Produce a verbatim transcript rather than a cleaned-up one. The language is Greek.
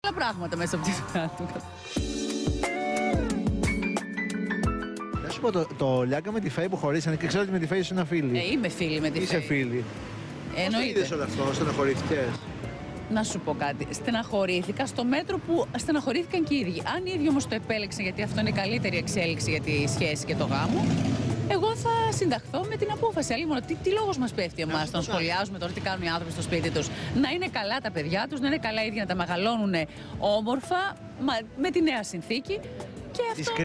πολλά πράγματα μέσα από τη δουλειά του. Να σου πω, το, το Λιάγκα με τη Φέη που χωρίσανε και ξέρω ότι με τη Φέη ήσουν φίλη. Ε, είμαι φίλη με τη Είσαι Φέη. φίλη. Εννοείται. Πώς το είδες όλο αυτό, στεναχωρήθηκες? Να σου πω κάτι. Στεναχωρήθηκα στο μέτρο που στεναχωρήθηκαν και οι ίδιοι. Αν οι ίδιοι όμως το επέλεξαν, γιατί αυτό είναι η καλύτερη εξέλιξη για τη σχέση και το γάμο, εγώ θα συνταχθώ με την απόφαση. Αλλήμον, τι, τι λόγος μας πέφτει εμάς να σχολιάζουμε τώρα τι κάνουν οι άνθρωποι στο σπίτι τους? Να είναι καλά τα παιδιά τους, να είναι καλά οι ίδιοι, να τα μεγαλώνουν όμορφα, με τη νέα συνθήκη. Και αυτό...